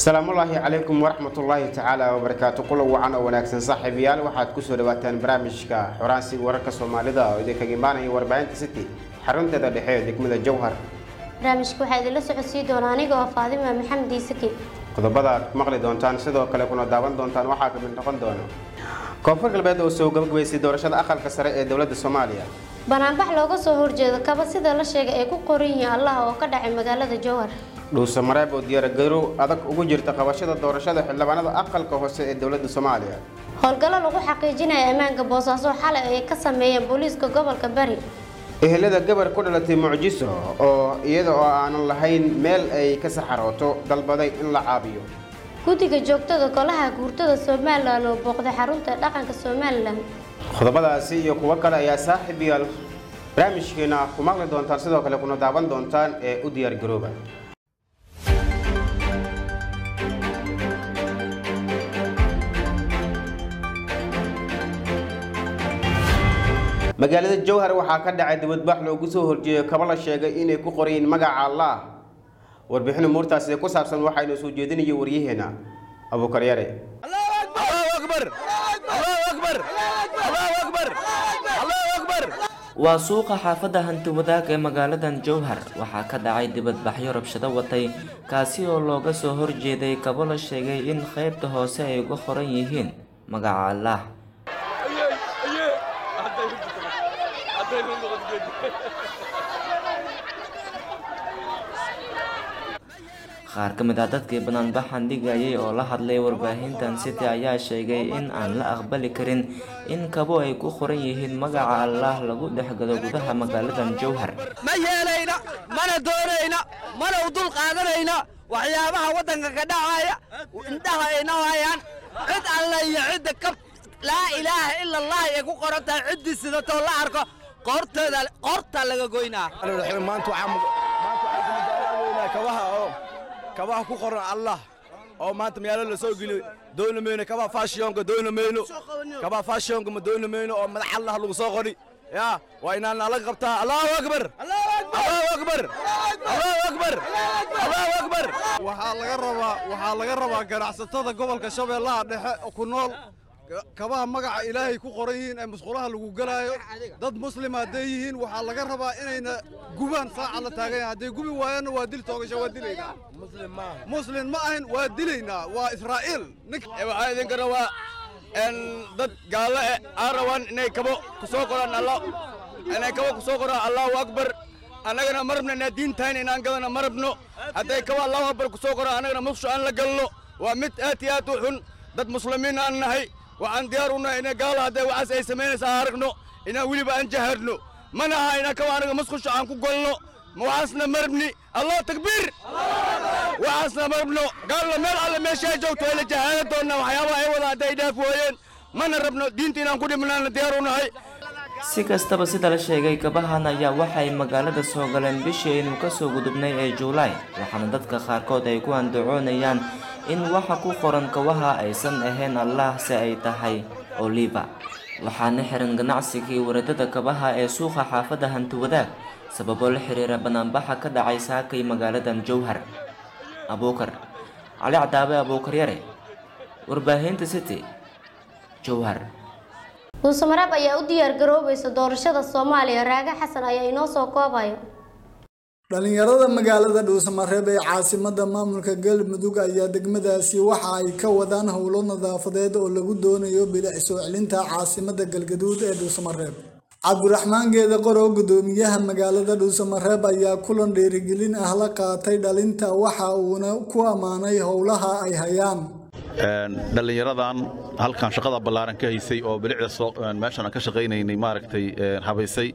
السلام الله عليكم ورحمة الله تعالى وبركاته. كل وعنا وناكسن صاحب يال واحد كسر دواتان برامج كحراسي ورك الصومالي ده وإذا كجمانة وربعين ستي حرمت هذا الحياة ديك من الجوهر. برامج كواحد اللي سعود سيدو راني جوا فاطمة محمد سكي. قد بدأ مغلي دونتان سيدو كلا كنا داون دونتان وحاك من نقد دونه. كفر البلد والسوق قبل بيسي دورشة أخل كسر دولة الصومالية. بنابح لوجو سهور جد كبا سيدا لا شيء أيكو قرية الله وكذا مجال الجوهر. dhuusamareeb oo diyaar garow adag ugu jirta qabashada doorashada xildhibaanada aqalka hoose ee dawladda Soomaaliya. Howlgalo lagu xaqiijinayo ammaanka boosaaso xalay ay ka sameeyeen booliiska gobolka Bari. ehelada gabar ku dhalatay mucjiso oo iyada oo aan lahayn meel ay ka saxarooto dalbaday in la caabiyo. Guddiga joogtada golaha guurtada Soomaaliland oo booqday xarunta dhaqanka Soomaaliland. Khudbadaasi iyo kuwa kale ayaa saaxiibayaal barnaamijkeena ku maqli doontaan sidoo kale kuna daawan doontaan ee u diyaar garooba. magaalada Jowhar waxaa ka dhacay dibadbax loogu soo horjeeyo kaba la sheegay inay ku qoreen magaca Allah warbixin muurtaas ku saabsan waxaynu soo jeedinayay wariyaheena Abu Karyare Allahu Akbar Allahu Akbar Allahu Akbar Allahu Akbar waa suuqa xaafadda hanti wadaag ee magaaladan Jowhar waxaa ka dhacay dibadbaxyo rabshado watay kaasi oo looga soo horjeeday kaba la sheegay in qaybta hoose ay uga qoran yihiin magaca Allah qaar ka mid ah dadkii banaanbaxan dhigayay oo la hadlay warbaahintan City ayaa sheegay in aan la aqbali karin in kabo ay ku qoran yihiin magaca Allah lagu dhexgalo gudaha magaaladan Jowhar ma yeelayna mana doonayna mana u dul qaadanayna waxyaabaha wadanka ka dhacaya intaha ayna hayaan cid alla iyo cid ka la ilaaha illa Allah ay ku qoranta cid sidato la arko qorta laga goynaa maanta kabaha ku qoran Allah oo maanta meelo la soo geliyo doonameyno kabaha fashion ma doonameyno oo madax Allah lagu soo qori ya waa inaan la qabtaa Allahu Akbar Allahu Akbar Allahu Akbar Allahu Akbar waxaa laga rabaa ganacsatada gobolka Shabeellaha Dhexe ku nool kabaha magaca Ilaahay ku qoran yihiin ee musqulaha lagu galaayo dad muslima haday yihiin waxa laga rabaa inayna gubaan saaca la taagay haday gubi waayana waa dil toogasho waa dilayna muslim ma ahan waa dilayna waa Israa'iil waxa idin kana waa en dad gaalo arawan inay kabo ku soo qoraan Allah inay kabo ku soo qoraan Allahu Akbar anagana marabna diintaan inaan gadana marabno haday kabo Allahu Akbar ku soo qoraan anagana muxsho aan la galno waa mid aad u xun dad muslimiin aan nahay waxaan diyaar u nahay inay gaalo haday waxaas ay sameynaysaa aragno inaan weliba aan jaharno mana aha inaan kabo anaga musqusho aan ku golno waxaasna marabni Allah takbiir waxaasna marabno gaalo meel alle meesha joogto ay la jahaado doona waxyaabaha ay wada haday dhaaf waayeen mana rabno diinta inaan ku dhimanaana diyaar u nahay si kastaba sida la sheegay kabahan ayaa waxay magaalada soo galeen bishii inuu ka soo gudubnay ee July waxaana dadka qaarkood ay ku andacoonayaan in waxa ku qoran kabaha aysan ahayn Allah si ay tahay Oliva waxaana xiran ganacsigii waradada kabaha ee suuqa xaafadda hanti wadaag sababo la xiriira banaanbaxa ka dhacay saakay magaaladan Jowhar Abuukar Ali Cadaabe Abuukar Yare warbaahinta City Jowhar dhuusamareeb ayaa u diyaar garoobaysa doorashada Soomaaliya Raaga Xasan ayaa inoo soo koobayo dhalinyarada magaalada dhuusamareeb ee caasimadda maamulka Galmudug ayaa degmadaasi waxa ay ka wadaan howlo nadaafadeed oo lagu doonayo bilic soo celinta caasimadda Galgaduud ee dhuusamareeb Cabdiraxmaan Geede Qorow gudoomiyaha magaalada dhuusamareeb ayaa kulan dhiirigelin ah la qaatay dhalinta waxa uuna ku amaanay howlaha ay hayaan dhalinyaradan halkan shaqada ballaaran ka haysay oo bilicda meeshan ka shaqeynay maaragtay habaysay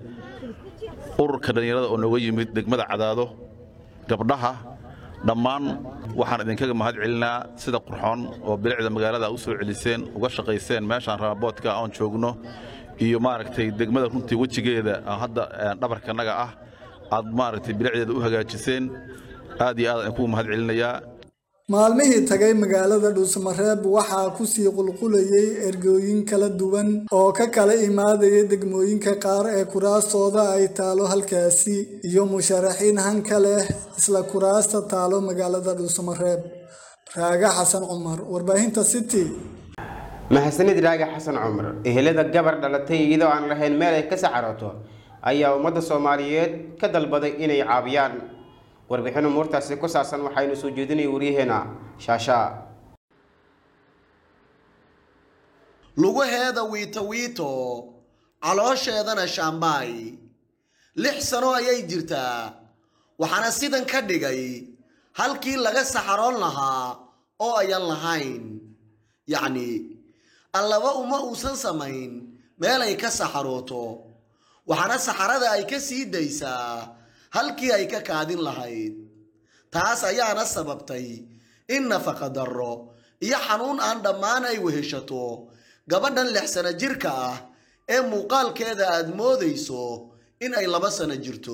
ururka dhalinyarada oo nooga yimid degmada Cadaado gabdhaha dhammaan waxaan idinkaga mahad celinaa sida qurxoon oo bilicda magaalada u soo celiseen uga shaqeyseen meeshan raaboodka aan joogno iyo maaragtay degmada runtii wajigeeda hadda dhabarkanaga ah aad maaragtay bilicdeeda u hagaajiseen aad iyo aad aan ku mahad celinayaa maalmihii tagay magaalada dhuusamareeb waxaa ku sii qulqulayay ergooyin kala duwan oo ka kala imaadaya degmooyinka qaar ee kuraastooda ay taalo halkaasi iyo musharaxiin hanka leh isla kuraasta taalo magaalada dhuusamareeb raaga xasan cumar warbaahinta city mahadsanid raaga xasan cumar ehelada gabar dhalatay iyadoo aan lahayn meel ay ka saxarooto ayaa ummadda Soomaaliyeed ka dalbaday inay caawiyaan warbixin umuurtaasi ku saabsan waxaynu soo jeedinay wariyaheena shaasha lugaheeda wiito caloosheedana shaambay 6 sano ayay jirtaa waxaana sidan ka dhigay halkii laga saxaroon lahaa oo ayan lahayn yacni allaba uma uusan samayn meel ay ka saxarooto waxaana saxarada ay ka sii daysaa halkii ay ka kaadin lahayd taas ayaana sababtay in nafaqa darro iyo xanuun aan dhammaan ay weheshato gabadhan 6 sano jirka ah ee muuqaalkeeda aad moodayso in ay 2 sano jirto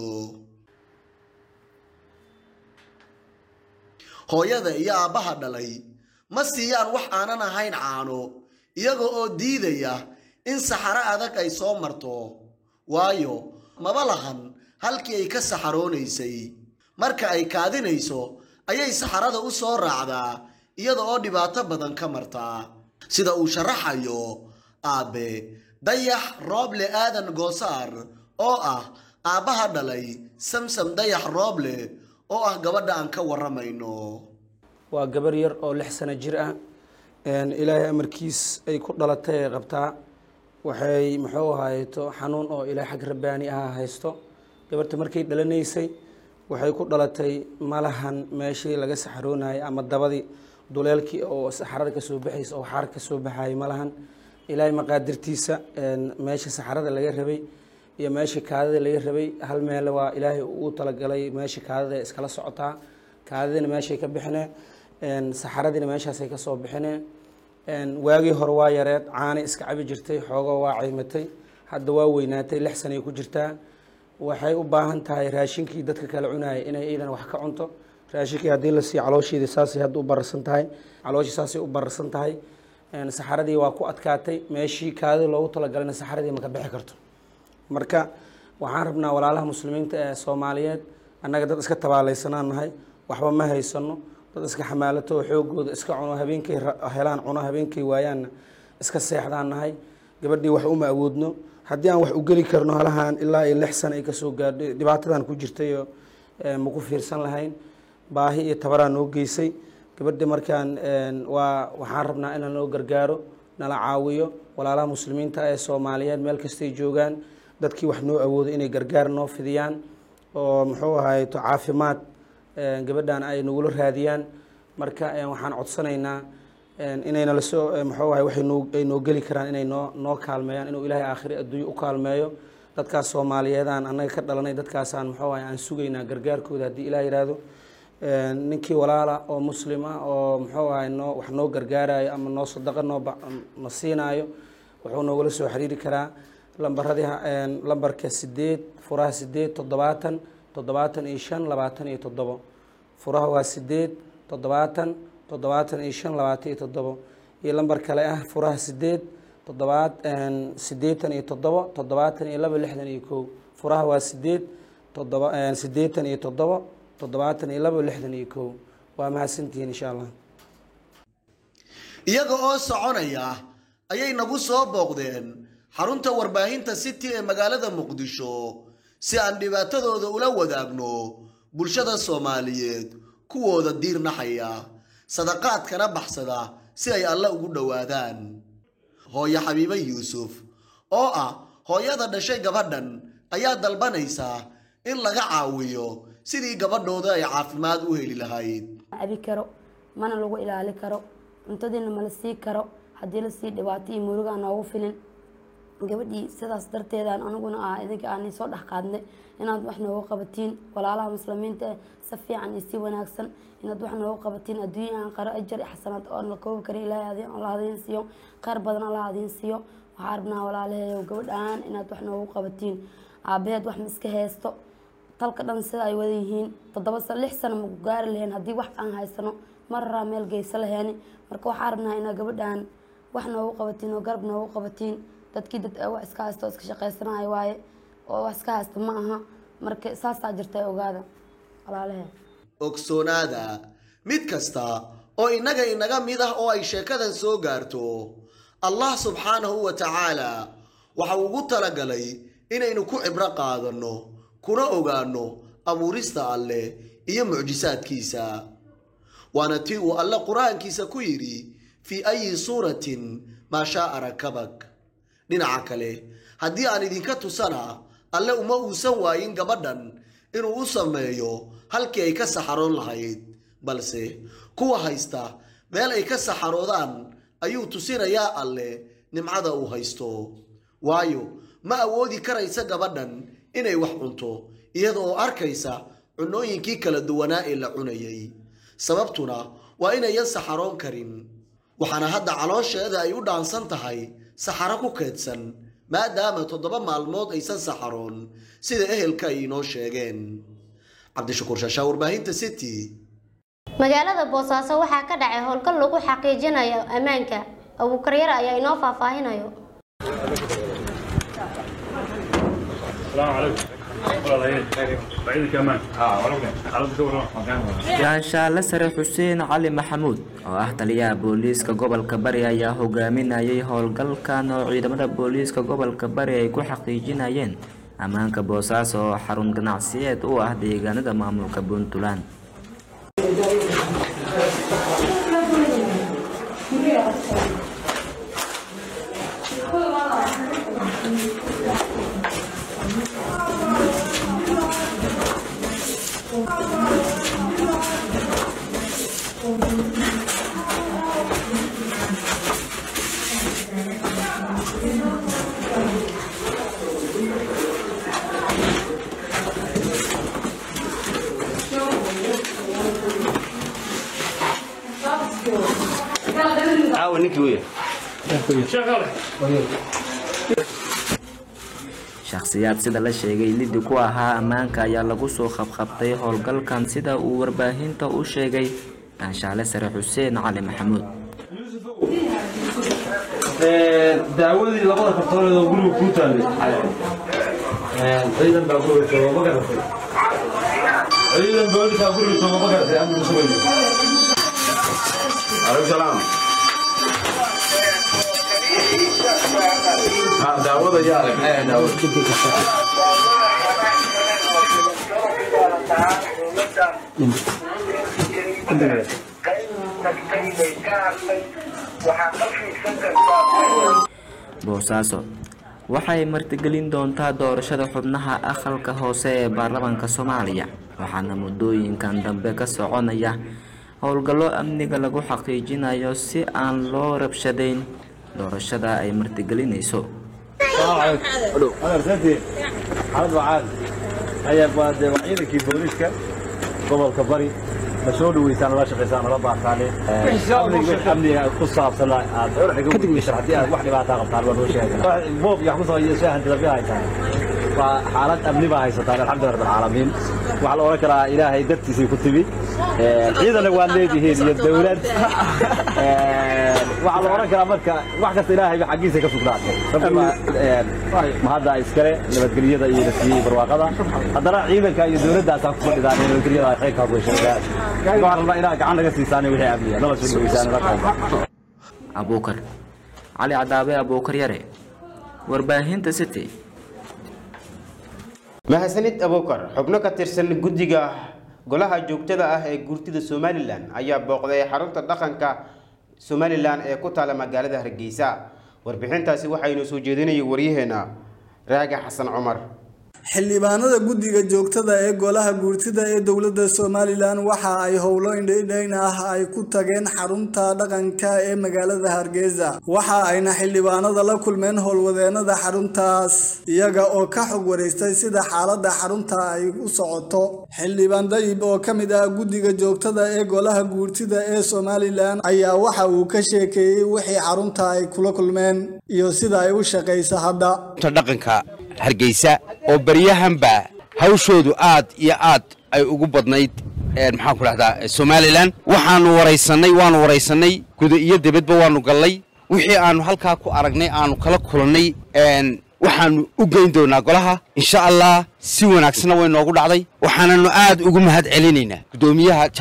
hooyada iyo aabaha dhalay ma siiyaan wax aanan ahayn caano iyaga oo diidaya in saxaro adag ay soo marto waayo maba lahan halkii ay ka saxaroonaysay marka ay kaadinayso ayay saxarada u soo raacdaa iyada oo dhibaato badan ka marta sida uu sharaxayo aabe dayax rooble aadan goosaar oo ah aabaha dhalay samsam dayax rooble oo ah gabadha aan ka waramayno waa gabar yar oo 6 sano jir ah ilaahay amarkiis ay ku dhalatay qabtaa waxay muxuu ahaayeeto xanuun oo ilaahay xag rabbaani ah haysto gabarta markay dhalanaysay waxay ku dhalatay malahan meeshii laga saxaroonay ama dabadii duleelkii oo saxarada ka soo baxaysa oo xaar ka soo baxay malahan ilaahay maqaadirtiisa meesha saxarada laga rabay iyo meesha kaadada laga rabay hal meel waa ilaahay uu talagalay meesha kaadada iskala socotaa kaadadina meeshay ka bixinay saxaradina meeshaas ay ka soo bixinay waagii hore waa yareed caana iska cabi jirtay xoogo waa caymatay hadda waa weynaatay 6 sano ay ku jirtaa waxay u baahan tahay raashinkii dadka kala cunayay inay iidan wax ka cunto raashinkii haddii la sii caloosheedii saasay hadda u bararsan tahay calooshii saasay u bararsan tahay saxaradii waa ku adkaatay meeshii kaadada loogu talagalay saxaradii ma ka bixi karto marka waxaan rabnaa walaalaha muslimiinta ee Soomaaliyeed annaga dad iska tabaalaysanaan nahay waxba ma haysano dad iska xamaalato xoogooda iska cuno habeenkii helaan cuno habeenkii waayaan iska seexdaan nahay gabadhii wax uma awoodno haddii aan wax u geli karno halahan ilaa ay 6 sano ay ka soo gaadhay dhibaatadan ku jirtay oo ma ku fiirsan lahayn baahi iyo tabaraan noo geysay gabadha markaan waxaan rabnaa in loo gargaaro nala caawiyo walaalaha muslimiinta ee Soomaaliyeed meel kasta ay joogaan dadkii wax noo awoodo inay gargaar noo fidiyaan oo muxuu ahaay to caafimaad gabadhan ay nagu raadiyaan marka waxaan codsanaynaa inayna la soo muxuu ahaay wax noo geli karaan inay noo kaalmeeyaan inuu ilaahay aakhiri adduunyo u kaalmeeyo dadkaas Soomaaliyeed aan anaga ka dhalanay dadkaas aan muxuu ahaay aan sugaynaa gargaarkooda haddii ilaahay yiraahdo ninkii walaala oo muslima oo muxuu ahaay wax noo gargaarayo ama noo sadaqa noo siinaayo wuxuu noogala soo xiriiri karaa lambarka 8 furaha 8 70 75 27 furaha waa 8 70 75 27 iyo lambar kale ah furaha 8 87 72 furaha waa 8 87 72 waa mahadsantihiin insha Allah iyaga oo soconaya ayay nagu soo booqdeen xarunta warbaahinta city ee magaalada Muqdisho si aan dhibaatadooda ula wadaagno bulshada Soomaaliyeed kuwooda diirnaxaya sadaqaadkana baxsada si ay alla ugu dhawaadaan hooyo Xabiiba Yuusuf oo ah hooyada dhashay gabadhan ayaa dalbanaysa in laga caawiyo sidii gabadhooda ay caafimaad u heli lahayd abi karo mana lagu ilaali karo cuntadina ma la sii karo haddii la sii dhibaato iyo muruga noogu filin gabadhii sidaas darteedaan aniguna idinka aan soo dhax qaadnay inaad wax noogu qabatiin walaalaha muslimiinta si fiican iyo si wanaagsan inaad wax noogu qabatiin adduunyo aan qaro ajar iyo xasanaad oo la koobi karo ilaahay Allah idin siiyo qaar badan Allah idin siiyo waxaan rabnaa walaalaheeyo gabadhaan inaad wax noogu qabatiin aabeed wax miska heesto talka dhan sida ay wada yihiin 6 sano ma gaari lahayn haddii wax aan haysano marra meel geysa lahayn marka waxaan rabnaa inaad gabadhaan wax noogu qabatiin oo garab noogu qabatiin dadkii dad wax iska haysto iska shaqeysanaay waaye oo wax iska haysto ma aha marka saas jirtay ogaada walaalahay ogsoonaada mid kasta oo inaga mid ah oo ay sheekadan soo gaarto allah subxaanahu wa tacaala waxa uu ugu talagalay inaynu ku cibro qaadanno kuna ogaanno abuurista alle iyo mucjisaadkiisa waana tii uu alle qur-aankiisa ku yidhi fii ayi suuratin maa shaaa rakabak dhinaca kale haddii aan idinka tusana alle uma uusan waayin gabadhan inuu u sameeyo halkii ay ka saxaroon lahayd balse kuwa haysta meel ay ka saxaroodaan ayuu tusinayaa alle nimcada uu haysto waayo ma awoodi karaysa gabadhan inay wax cunto iyadoo arkaysa cunooyinkii kala duwanaa ee la cunayay sababtuna waa inayan saxaroon karin waxaana hadda caloosheeda ay u dhaansan tahay saxaro ku keedsan maadaama 7 maalmood aysan saxaroon sida ehelka ay inoo sheegeen cabdishakuur shaashaa warbaahinta city magaalada Boosaaso waxaa ka dhacay howlgal lagu xaqiijinayo ammaanka Abuukar Yar ayaa inoo faahfaahinayo Gaashaale Sare Xuseen Cali Maxamuud oo ah taliyaha booliiska gobolka Bari ayaa hogaaminayay howlgalkan oo ciidamada booliiska gobolka Bari ay ku xaqiijinayeen ammaanka Boosaaso oo xarun ganacsiyeed u ah deegaanada maamulka Puntland. shakhsiyaad sida la sheegay liddi ku ahaa ammaanka ayaa lagu soo qabqabtay howlgalkan sida uu warbaahinta u sheegay Gaashaale Sare Xuseen Cali Maxamuud. daawadii labada kartooneed oo guriga ku taalay ciidan baa guriga soo ma garatay ciidan booliska guriga soo ma garatay amni soo weyn alaykum salaam daawada yaa leh Boosaaso waxay martigelin doontaa doorashada xubnaha aqalka hoose ee baarlamaanka Soomaaliya waxaana muddooyinkan dambe ka soconaya howlgallo amniga lagu xaqiijinayo si aan loo rabshadeyn doorashada ay martigelinayso. gobolka Bari masoo dhaweysaan la shaqeysaan la baaqaale amniga ku saabsan kadib sharaxdii wax dhibaato qabtaan waa loo sheegay boob yaa ku soo yeeshaan dadka haytaan waa xaalad amni baa haysataan alxamdulillaah rabbil caalamiin waxa la oran karaa ilaahay dartiisa ku timi ciidana waa leeyihiin iyo dawlad waxa la oran karaa marka wax kasta ilaahay xaqiisa ka sugnaatay ma hadda iskale nabadgelyada iyo nasiib barwaaqada haddana ciidanka iyo dawladda ku fadhidaan nabadgelyada ay ka go'aysan waxaan ilaa gacan laga siisaanay wixii amniga nala soo dhaweysaan la qaaday Abuukar Cali Cadaabe Abuukar Yare warbaahinta City. mahadsanid Abuukar xubno ka tirsan guddiga golaha joogtada ah ee guurtida Somaliland ayaa booqday xarunta dhaqanka Somaliland ee ku taala magaalada Hargeysa warbixintaasi waxaynu soo jeedinayay wariyaheena Raaga Xasan Cumar. xildhibaanada guddiga joogtada ee golaha guurtida ee dowladda Somaliland waxa ay howlo indheyn ah ay ku tageen xarunta dhaqanka ee magaalada Hargeysa waxa ayna xildhibaanada la kulmeen howlwadeenada xaruntaas iyaga oo ka xog wareystay sida xaaladda xarunta ay u socoto xildhibaan Dayib oo kamid ah guddiga joogtada ee golaha guurtida ee Somaliland ayaa waxa uu ka sheekeeyay wixii xarunta ay kula kulmeen iyo sida ay u shaqeyso hadda dhaqanka Hargeysa oo bariyahanba hawshoodu aad iyo aad ay ugu badnayd maxaan ku raahdaa Somaliland waanu wareysanay guud iyo dibadba waanu galnay wixii aanu halka ku aragnay aanu kala kulannay waxaanu u geyn doonaa golaha insha Allah si wanaagsan way noogu dhacday waxaananu aad ugu mahad celinaynaa gudoomiyaha jaamac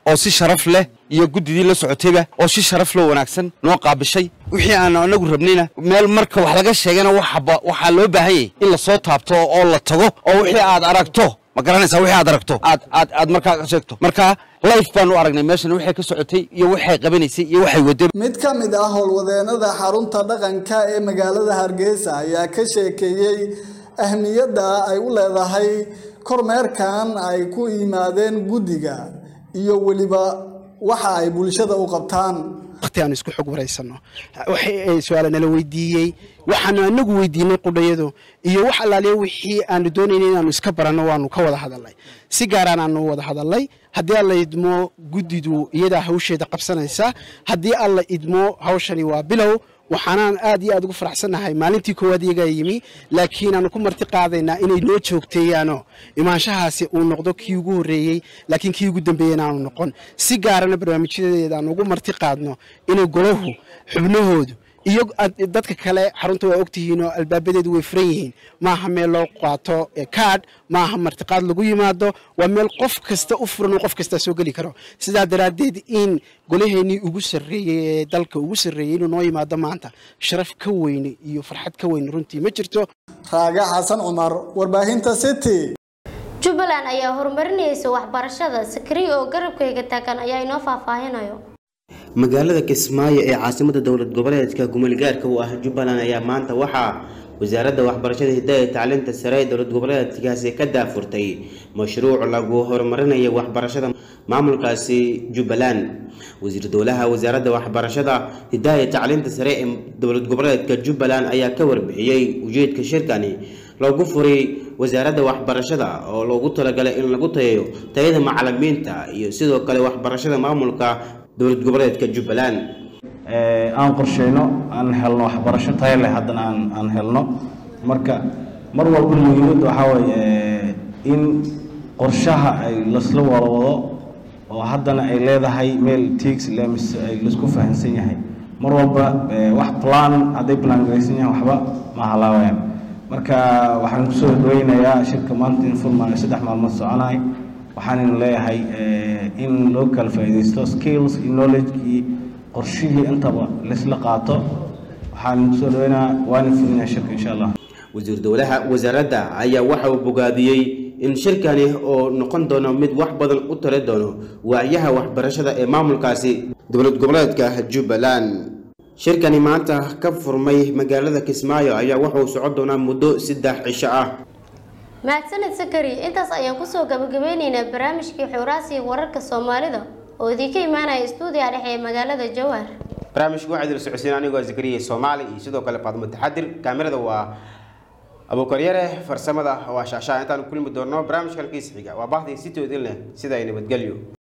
oo si sharaf leh iyo guddidii la socotayba oo si sharaf loo wanaagsan noo qaabishay wixii aan anagu rabnayna meel marka wax laga sheegana waxaa loo baahan yahay in la soo taabto oo la tago oo wixii aad aragto ma garanaysaa wixii aad aragto aad markaa ka sheegto marka life baan u aragnay meeshan waxay ka socotay iyo waxay qabanaysay iyo waxay waday mid ka mid ah howlwadeenada xarunta dhaqanka ee magaalada Hargeysa ayaa ka sheekeeyay ahmiyadda ay u leedahay kormeerkan ay ku yimaadeen guddiga iyo waliba waxa ay bulshada u qabtaan waqti aan isku xog wareysano waxay su'aalo nala weydiiyay waxaan anagu weydiinay qudhayadu iyo wax allaaliyo wixii aan doonaynay inaan iska barano waanu ka wada hadalnay si gaar ah aan wada hadalnay haddii alla idmo guddidu iyada hawsheeda qabsanaysa haddii alla idmo hawshani waa bilow waxaan aad iyo aad ugu faraxsanahay maalintii koowaad iyaga yimi laakiin aan ku marti qaadaynaa inay noo joogteeyaano imaanshahaasi uu noqdo kii ugu horeeyay laakiin kii ugu dambeeyayna aanu noqon si gaarana barnaamijyadeeda aan ugu marti qaadno inay golahu xubnahoodu iyo dadka kale xarunta waa ogtihiin oo albaabadeedu way furan yihiin maaha meel loo qaato card maaha martiqaad lagu yimaado waa meel qof kasta u furan oo qof kasta soo gali karo sidaa daraadeed in golaheenii ugu sarreeyay dalka ugu sarreeyay inuu noo yimaado maanta sharaf ka weyn iyo farxad ka weyn runtii ma jirto Raaga Xasan Cumar warbaahinta City Jubbaland ayaa horumarinaysa waxbarashada Sakri oo garabkayga taagan ayaa inoo faahfaahinayo magaalada Kismaayo ee caasimadda dowlad goboleedka Gumulgaarka u ah Jubbaland ayaa maanta waxa wasaaradda waxbarashada hidaha iyo tacliinta sare ee dowlad goboleedkaasi ka daafurtay mashruuc lagu horumarinayo waxbarashada maamulkaasi Jubbaland wasiir dowlaha wasaaradda waxbarashada hidaha iyo tacliinta sare ee dowlad goboleedka Jubbaland ayaa ka warbixiyay ujeedka shirkani lagu furay wasaaradda waxbarashada oo loogu talagalay in lagu tayeeyo tayada macallimiinta iyo sidoo kale waxbarashada maamulka dowlad goboleedka Jubbaland aan qorsheyno aan helno waxbarasho tayo leh haddana aan helno marka mar walba muhiimaddu waxa weeye in qorshaha ay lasla wado oo haddana ay leedahay meel tigs lemis ay lasku fahansan yahay mar walba wax plan hadday plan garaysan yahay waxba ma halaawayaan marka waxaan ku soo dhaweynayaa shirka maanta informal 3 maalmood soconay waxaan leeyahay in loo kala faa'iideysto skills and knowledge qorshihii intaba la qaato waxaan soo dhaweynaa waan fulinaa shirka insha Allah wasiir dowlaha wasaaradda ayaa waxa uu bogaadiyay in shirkani oo noqon doono mid wax badan u tare doono waayaha waxbarashada ee maamulkaasi dowlad goboleedka Jubbaland shirkani maanta ka furmay magaalada Kismaayo ayaa waxa uu socon doonaa muddo 3 cisho ah mahadsanid Sakari intaas ayaan ku soo gabagabeynaynaa barnaamijkii xuraasiga wararka Soomaalida oo idinka imaanaya stuudiga dhexe ee magaalada Jowhar barnaamijku waxa idil socodsiin anigoo Zakariya Soomaali iyo sidoo kale Faadimo Taxadir kaamirada waa Abu Karyare farsamada waa shaasha intaan kulmi doono barnaamijkan kiis xiga waa baahdi si toodin leh sida ay nabadgelyo